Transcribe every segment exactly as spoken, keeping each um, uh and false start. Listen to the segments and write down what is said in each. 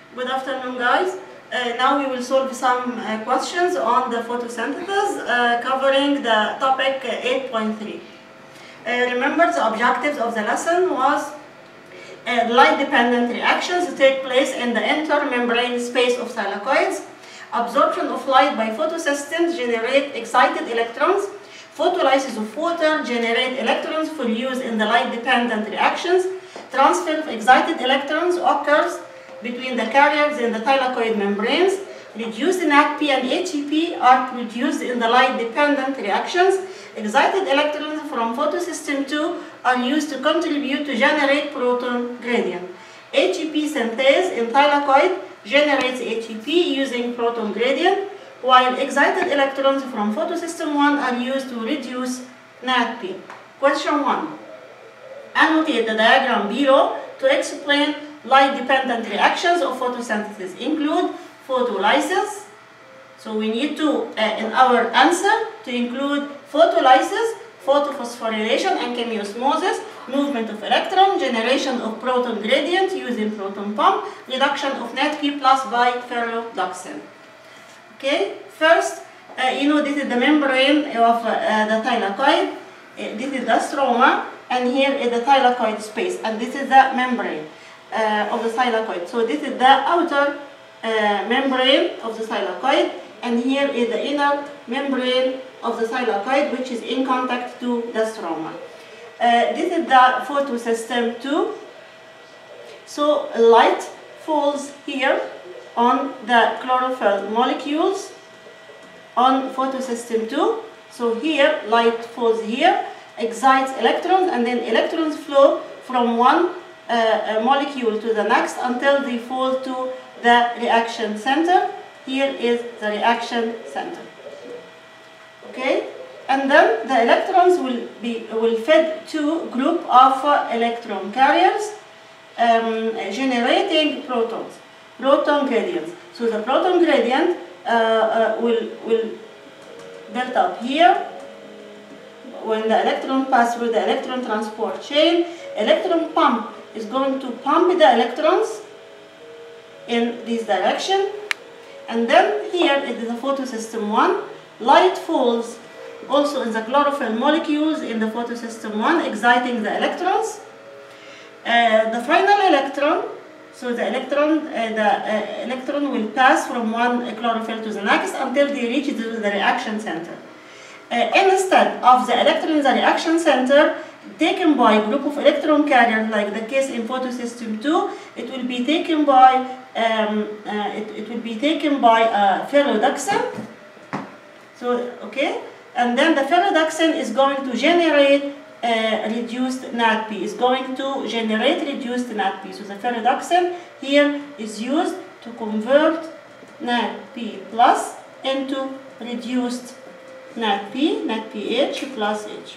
Good afternoon, guys. Uh, now we will solve some uh, questions on the photosynthesis uh, covering the topic uh, eight point three. Uh, remember, the objectives of the lesson was uh, light-dependent reactions to take place in the intermembrane space of thylakoids. Absorption of light by photosystems generate excited electrons. Photolysis of water generate electrons for use in the light-dependent reactions. Transfer of excited electrons occurs between the carriers in the thylakoid membranes. Reduced N A D P and A T P are produced in the light-dependent reactions. Excited electrons from photosystem two are used to contribute to generate proton gradient. A T P synthase in thylakoid generates A T P using proton gradient, while excited electrons from photosystem one are used to reduce N A D P. Question one. Annotate the diagram below to explain light-dependent reactions of photosynthesis. Include photolysis. So we need to, uh, in our answer, to include photolysis, photophosphorylation and chemiosmosis, movement of electron, generation of proton gradient using proton pump, reduction of N A D P plus by ferroduxin. Okay, first, uh, you know, this is the membrane of uh, the thylakoid. Uh, this is the stroma, and here is the thylakoid space, and this is the membrane uh, of the thylakoid. So this is the outer uh, membrane of the thylakoid, and here is the inner membrane of the thylakoid, which is in contact to the stroma. Uh, this is the photosystem two. So light falls here on the chlorophyll molecules on photosystem two. So here light falls here, excites electrons, and then electrons flow from one uh, molecule to the next until they fall to the reaction center. Here is the reaction center. Okay, and then the electrons will be will feed to group of uh, electron carriers, um, generating protons, proton gradients. So the proton gradient uh, uh, will will build up here. When the electron pass through the electron transport chain, electron pump is going to pump the electrons in this direction, and then here it is the photosystem one. Light falls also in the chlorophyll molecules in the photosystem one, exciting the electrons. Uh, the final electron, so the electron, uh, the uh, electron will pass from one uh, chlorophyll to the next until they reach the, the reaction center. Uh, instead of the electron in the reaction center taken by a group of electron carriers, like the case in photosystem two, it will be taken by um, uh, it, it will be taken by uh, ferroduxin. So okay, and then the ferroduxin is going to generate uh, reduced N A D P. Is going to generate reduced N A D P. So the ferroduxin here is used to convert N A D P plus into reduced N A D P, N A D P H plus H.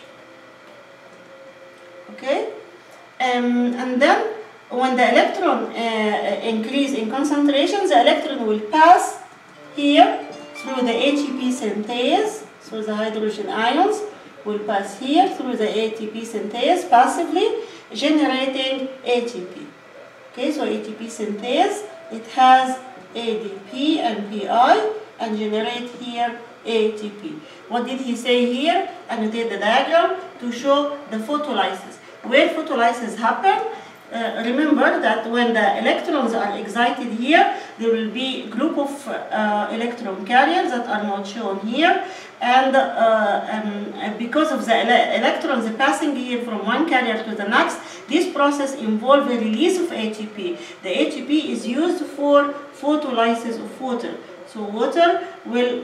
Okay, um, and then when the electron uh, increase in concentration, the electron will pass here through the A T P synthase. So the hydrogen ions will pass here through the A T P synthase passively, generating A T P. Okay, so A T P synthase, it has A D P and P I and generate here A T P. What did he say here? Annotate the diagram to show the photolysis. Where photolysis happen, uh, remember that when the electrons are excited here, there will be a group of uh, electron carriers that are not shown here, and uh, um, because of the ele electrons passing here from one carrier to the next, this process involves the release of A T P. The A T P is used for photolysis of water. So water will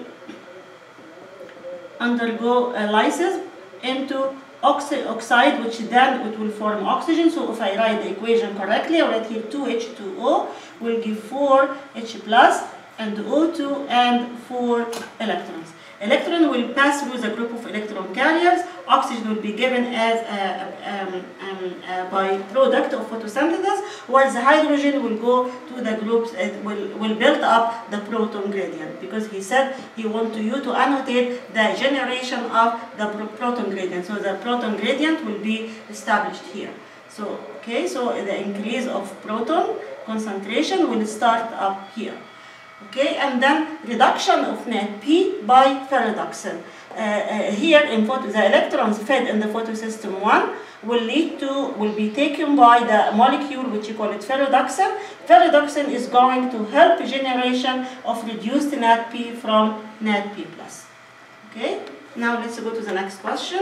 undergo a lysis into oxi oxide, which then it will form oxygen. So if I write the equation correctly, I write here two H two O will give four H plus and O two and four electrons. Electron will pass through the group of electron carriers. Oxygen will be given as a, um, um, a byproduct of photosynthesis, while the hydrogen will go to the groups, it will, will build up the proton gradient, because he said he wanted you to annotate the generation of the proton gradient. So the proton gradient will be established here. So, okay, so the increase of proton concentration will start up here. Okay, and then reduction of net P by ferredoxin. Uh, uh, here in photo, the electrons fed in the photosystem one will lead to, will be taken by the molecule which you call it ferredoxin. Ferredoxin is going to help generation of reduced net P from net P plus. Okay, now let's go to the next question.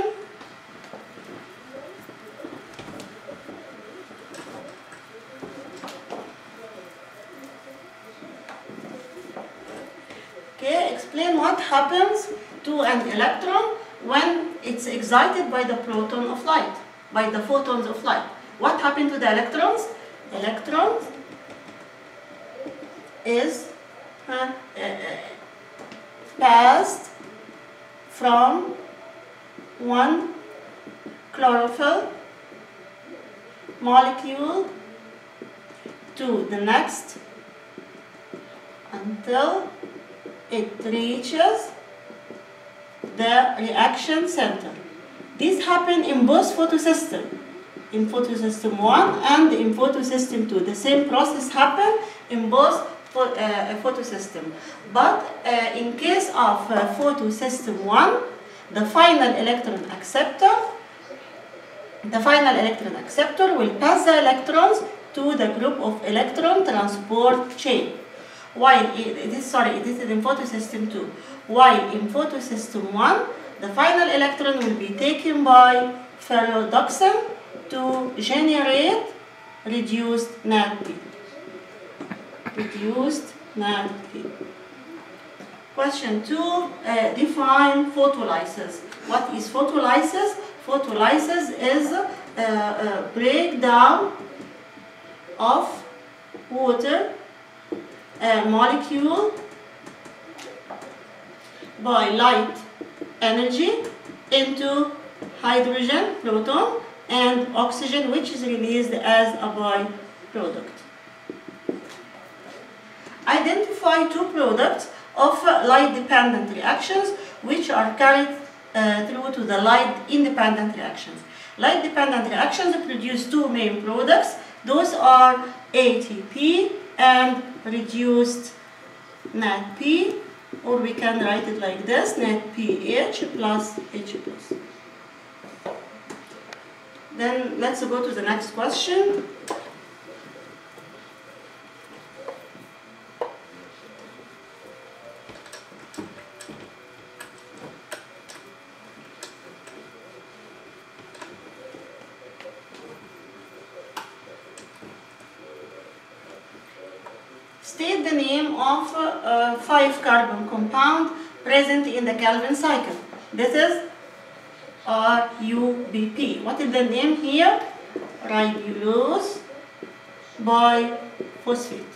Okay, explain what happens to an electron when it's excited by the proton of light, by the photons of light. What happened to the electrons? Electrons is uh, uh, passed from one chlorophyll molecule to the next until it reaches the reaction center. This happens in both photosystems, in photosystem one and in photosystem two. The same process happens in both uh, photosystems. But uh, in case of uh, photosystem one, the final electron acceptor, the final electron acceptor will pass the electrons to the group of electron transport chain. While it, it is sorry, it is in photosystem two. While in photosystem one, the final electron will be taken by ferredoxin to generate reduced net P. Reduced net P. Question two, uh, define photolysis. What is photolysis? Photolysis is a, a breakdown of water a molecule by light energy into hydrogen, proton, and oxygen, which is released as a byproduct. Identify two products of light-dependent reactions which are carried uh, through to the light-independent reactions. Light-dependent reactions produce two main products. Those are A T P and reduced net P, or we can write it like this, net P H plus H plus. Then let's go to the next question. State the name of a five carbon compound present in the Calvin cycle. This is R U B P. What is the name here? Ribulose biphosphate.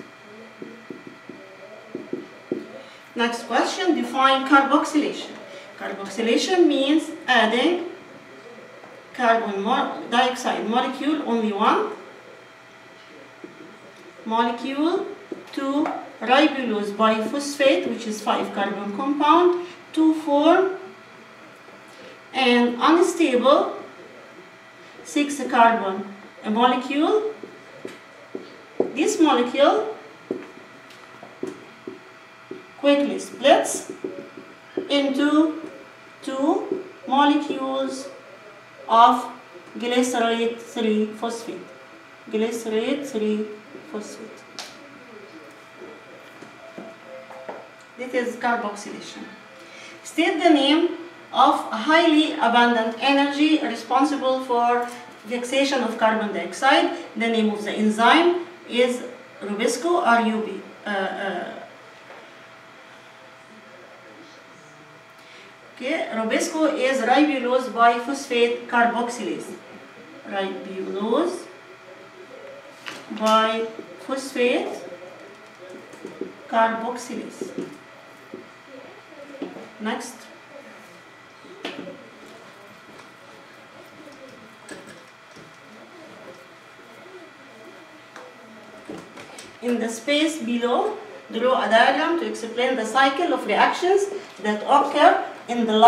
Next question, define carboxylation. Carboxylation means adding carbon dioxide molecule, only one molecule, to ribulose biphosphate, which is five carbon compound, to form an unstable six carbon molecule. This molecule quickly splits into two molecules of glycerate three phosphate. Glycerate three phosphate. This is carboxylation. State the name of a highly abundant energy responsible for fixation of carbon dioxide. The name of the enzyme is Rubisco, R U B. Uh, uh, okay, Rubisco is ribulose biphosphate carboxylase. Ribulose biphosphate carboxylase. Next. In the space below, draw a diagram to explain the cycle of reactions that occur in the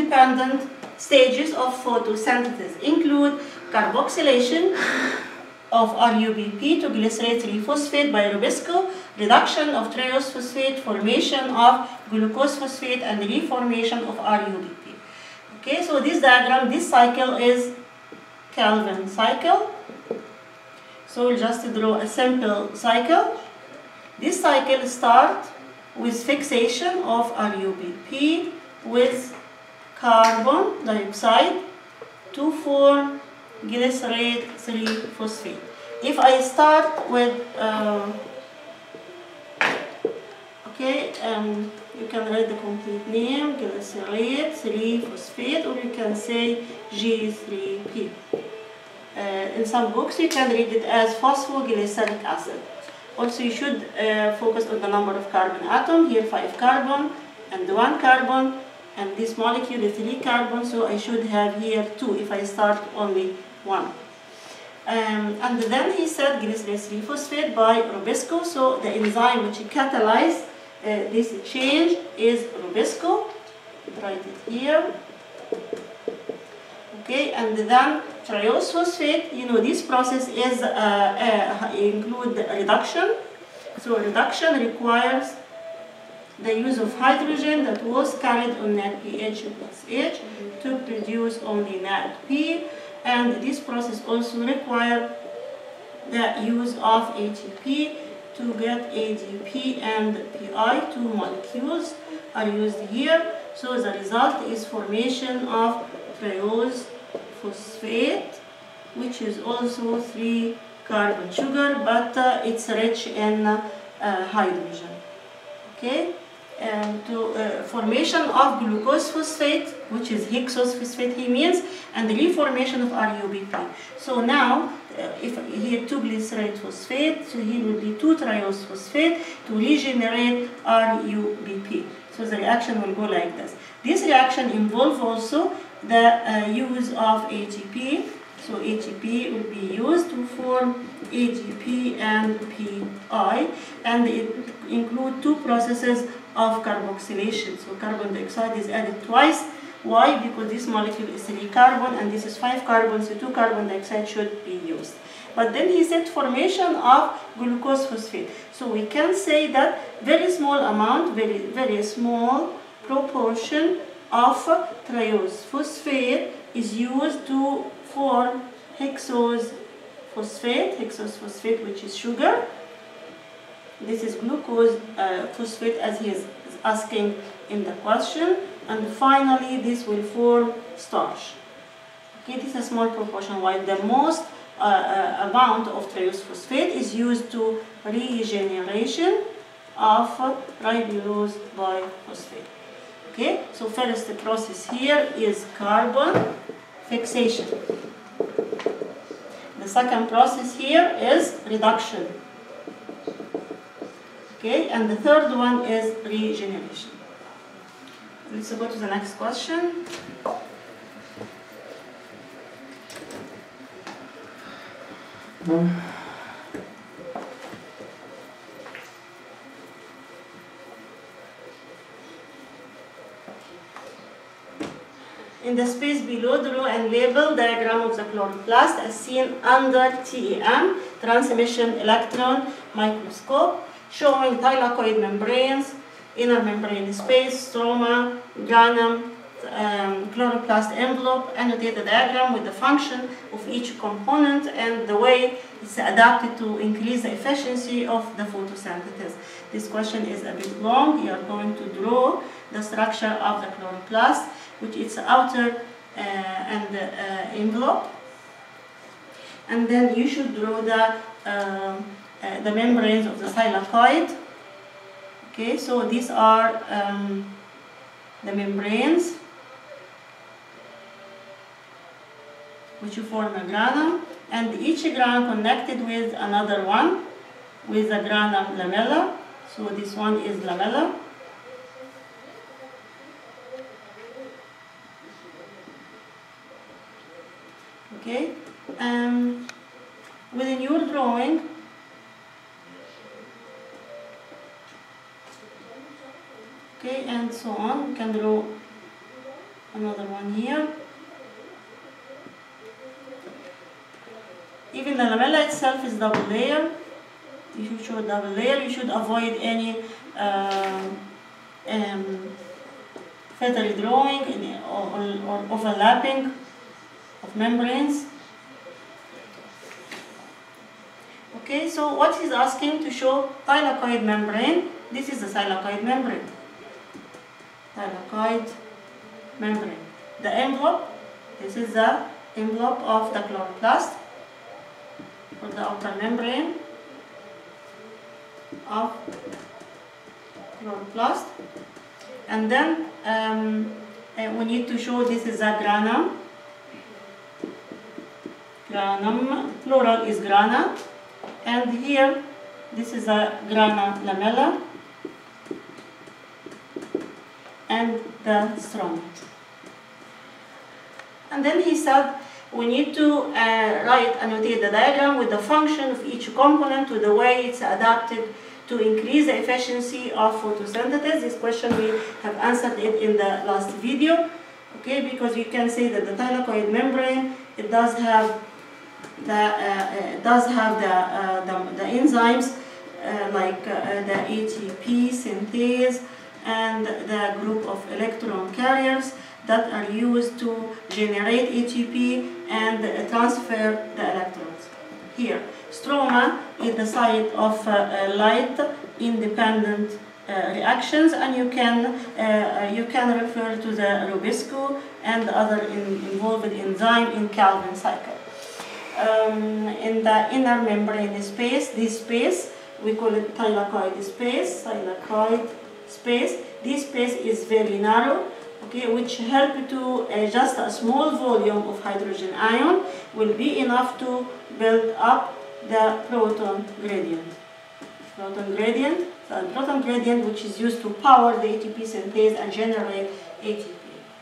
light-independent stages of photosynthesis. Include carboxylation, of R U B P to glycerate three phosphate by Rubisco, reduction of triose phosphate, formation of glucose phosphate, and reformation of R U B P. Okay, so this diagram, this cycle is Calvin cycle. So we'll just draw a simple cycle. This cycle starts with fixation of R U B P with carbon dioxide to form glycerate three phosphate. If I start with, uh, okay, um, you can write the complete name, glycerate three phosphate, or you can say G three P. Uh, in some books you can read it as phosphoglyceric acid. Also you should uh, focus on the number of carbon atom. Here five carbon and one carbon, and this molecule is three carbon, so I should have here two if I start only one. Um, and then he said glycerate three phosphate by Rubisco, so the enzyme which catalyzes uh, this change is Rubisco. Write it here. Okay, and then triose phosphate, you know, this process is uh, uh, include reduction. So reduction requires the use of hydrogen that was carried on NADPH plus H to produce only NADP, and this process also requires the use of A T P to get A D P and P I. Two molecules are used here, so the result is formation of triose phosphate, which is also three carbon sugar, but uh, it's rich in uh, hydrogen. Okay, and to uh, formation of glucose phosphate, which is hexose phosphate he means, and the reformation of R U B P. So now, uh, if here two glycerate phosphate, so here will be two triose phosphate to regenerate R U B P. So the reaction will go like this. This reaction involves also the uh, use of A T P. So A T P will be used to form A G P and P I, and it includes two processes of carboxylation. So carbon dioxide is added twice. Why? Because this molecule is three carbon and this is five carbon, so two carbon dioxide should be used. But then he said formation of glucose phosphate. So we can say that very small amount, very, very small proportion of triose phosphate is used to form hexose phosphate, hexose phosphate which is sugar. This is glucose uh, phosphate as he is asking in the question, and finally this will form starch. Okay, this is a small proportion, while the most uh, uh, amount of triose phosphate is used to regeneration of ribulose by phosphate. Okay, so first process here is carbon fixation. The second process here is reduction. Okay, and the third one is regeneration. Let's go to the next question. In the space below, draw and label diagram of the chloroplast as seen under T E M, transmission electron microscope, showing thylakoid membranes, inner membrane space, stroma, granum, um, chloroplast envelope. Annotate the diagram with the function of each component and the way it's adapted to increase the efficiency of the photosynthesis. This question is a bit long. You are going to draw the structure of the chloroplast, which is outer uh, and uh, envelope, and then you should draw the uh, uh, the membranes of the thylakoid. Okay, so these are um, the membranes which form a granum, and each granum connected with another one with a granum lamella. So this one is lamella. Okay, um, within your drawing, okay, and so on, you can draw another one here. Even Even the lamella itself is double layer. If you show double layer, you should avoid any uh, um, feathery drawing or, or, or overlapping of membranes. Okay, so what he's asking to show thylakoid membrane. This is the thylakoid membrane. Thylakoid membrane. The envelope, this is the envelope of the chloroplast, or the outer membrane of chloroplast. And then um, uh, we need to show this is a grana. Granum, plural is grana. And here, this is a grana lamella and the stroma. And then he said we need to uh, write, annotate the diagram with the function of each component, with the way it's adapted to increase the efficiency of photosynthesis. This question we have answered it in the last video. Okay, because you can say that the thylakoid membrane, it does have the uh, uh, does have the, uh, the, the enzymes uh, like uh, the A T P synthase and the group of electron carriers that are used to generate A T P and uh, transfer the electrons. Here, stroma is the site of uh, uh, light independent uh, reactions, and you can uh, you can refer to the Rubisco and other in, involved enzyme in Calvin cycle. Um, in the inner membrane space, this space, we call it thylakoid space, thylakoid space. This space is very narrow, okay, which help to uh, just a small volume of hydrogen ion will be enough to build up the proton gradient. Proton gradient, the proton gradient which is used to power the A T P synthase and generate A T P.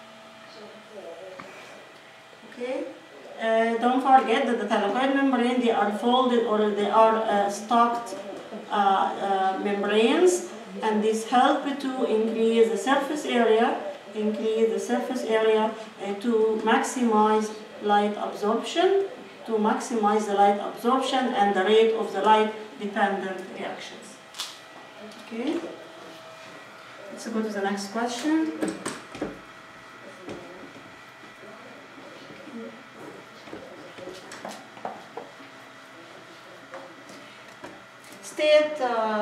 Okay. Uh, don't forget that the thylakoid membrane, they are folded or they are uh, stocked uh, uh, membranes, and this help to increase the surface area, increase the surface area uh, to maximize light absorption, to maximize the light absorption and the rate of the light dependent reactions. Okay, let's go to the next question. State, uh,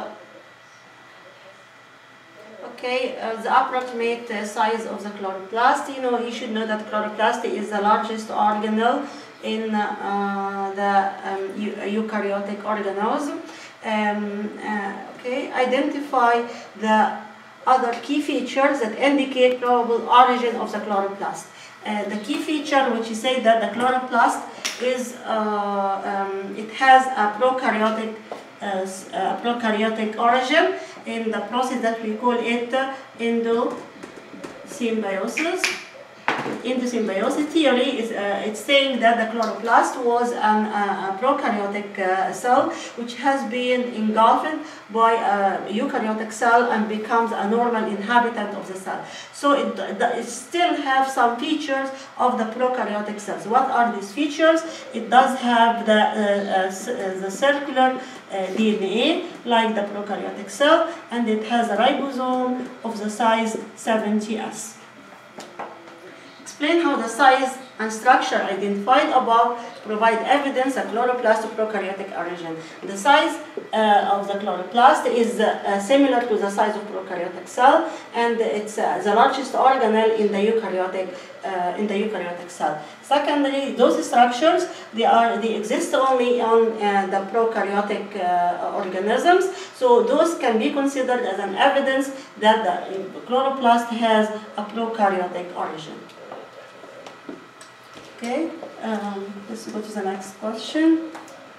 okay, uh, the approximate uh, size of the chloroplast. You know, you should know that chloroplast is the largest organelle in uh, the um, eukaryotic organism. Um, uh, okay, identify the other key features that indicate probable origin of the chloroplast. Uh, the key feature which is say that the chloroplast is, uh, um, it has a prokaryotic as a prokaryotic origin in the process that we call it uh, endosymbiosis. Endosymbiosis theory is uh, it's saying that the chloroplast was an, uh, a prokaryotic uh, cell which has been engulfed by a eukaryotic cell and becomes a normal inhabitant of the cell. So it, it still have some features of the prokaryotic cells. What are these features? It does have the, uh, uh, the circular uh, D N A like the prokaryotic cell, and it has a ribosome of the size seventy S. Explain how the size and structure identified above provide evidence of chloroplast prokaryotic origin. The size uh, of the chloroplast is uh, similar to the size of prokaryotic cell, and it's uh, the largest organelle in the eukaryotic uh, in the eukaryotic cell. Secondly, those structures they are they exist only on uh, the prokaryotic uh, organisms, so those can be considered as an evidence that the chloroplast has a prokaryotic origin. Okay, um, let's go to the next question.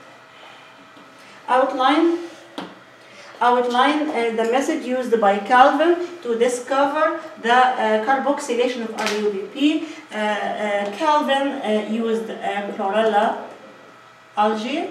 Outline. Outline uh, the method used by Calvin to discover the uh, carboxylation of R U B P. Uh, uh, Calvin uh, used uh, chlorella algae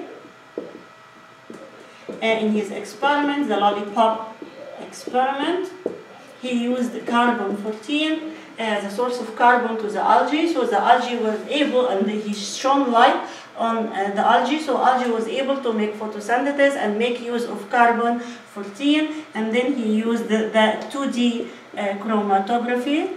uh, in his experiment, the lollipop experiment. He used carbon fourteen as a source of carbon to the algae, so the algae was able, and he shone light on uh, the algae. So algae was able to make photosynthesis and make use of carbon fourteen, and then he used the, the two D uh, chromatography.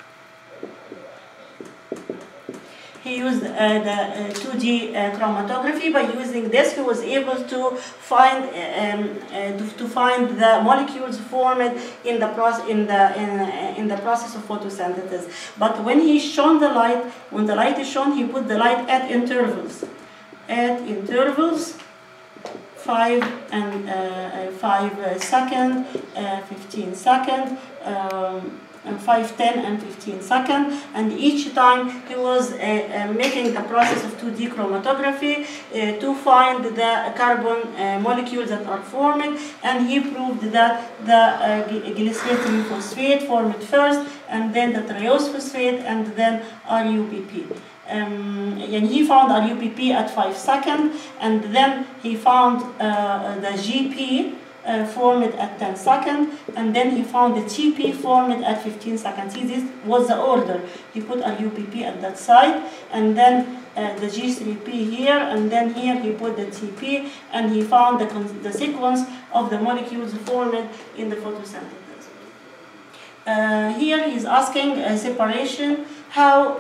He used uh, the uh, two D uh, chromatography. By using this, he was able to find um, uh, to, to find the molecules formed in the process in the in, uh, in the process of photosynthesis. But when he shone the light, when the light is shown, he put the light at intervals, at intervals, five and uh, five uh, second, uh, fifteen second. Um, and five, ten, and fifteen seconds, and each time he was uh, uh, making the process of two D chromatography uh, to find the carbon uh, molecules that are formed, and he proved that the uh, glycerate triphosphate formed first, and then the triose phosphate, and then R U P P. Um, and he found R U P P at five seconds, and then he found uh, the G P Uh, formed at ten seconds, and then he found the T P formed at fifteen seconds. See, this was the order. He put R U P P at that side, and then uh, the G three P here, and then here he put the T P, and he found the, the sequence of the molecules formed in the photosynthesis. Uh, here he's asking a separation, how.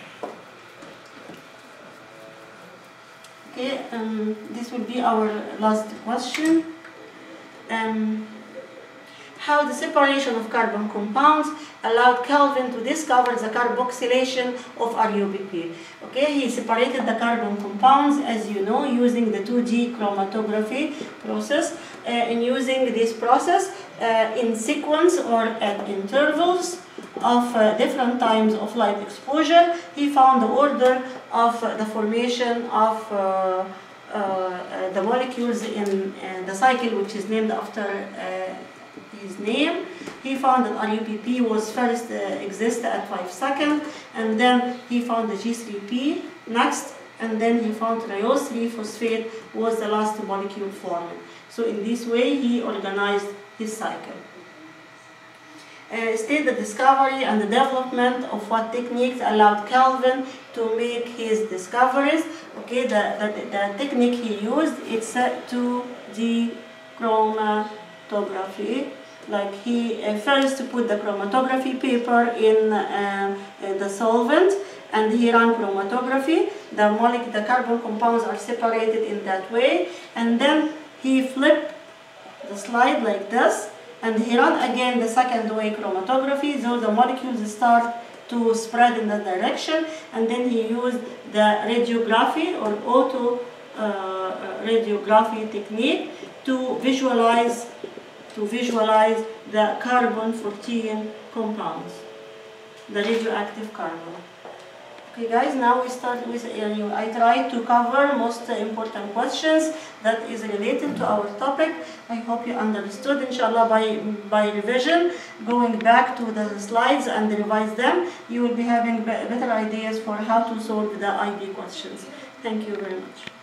Okay, um, this will be our last question. Um, how the separation of carbon compounds allowed Kelvin to discover the carboxylation of R U P P. Okay, he separated the carbon compounds, as you know, using the two D chromatography process. Uh, and using this process uh, in sequence or at intervals of uh, different times of light exposure, he found the order of uh, the formation of uh, Uh, uh, the molecules in uh, the cycle, which is named after uh, his name. He found that R U P P was first uh, exist at five seconds, and then he found the G three P next, and then he found triose three phosphate was the last molecule formed. So in this way, he organized his cycle. Uh, state the discovery and the development of what techniques allowed Kelvin to make his discoveries. Okay, the, the, the technique he used, it's a two D chromatography. Like he uh, first put the chromatography paper in uh, uh, the solvent, and he ran chromatography. The molecule, the carbon compounds are separated in that way, and then he flipped the slide like this, and he ran again the second way chromatography, so the molecules start to spread in that direction, and then he used the radiography or auto uh, radiography technique to visualize to visualize the carbon fourteen compounds, the radioactive carbon. Okay guys, now we start with, uh, I try to cover most uh, important questions that is related to our topic. I hope you understood. Inshallah, by, by revision, going back to the slides and revise them, you will be having better ideas for how to solve the I B questions. Thank you very much.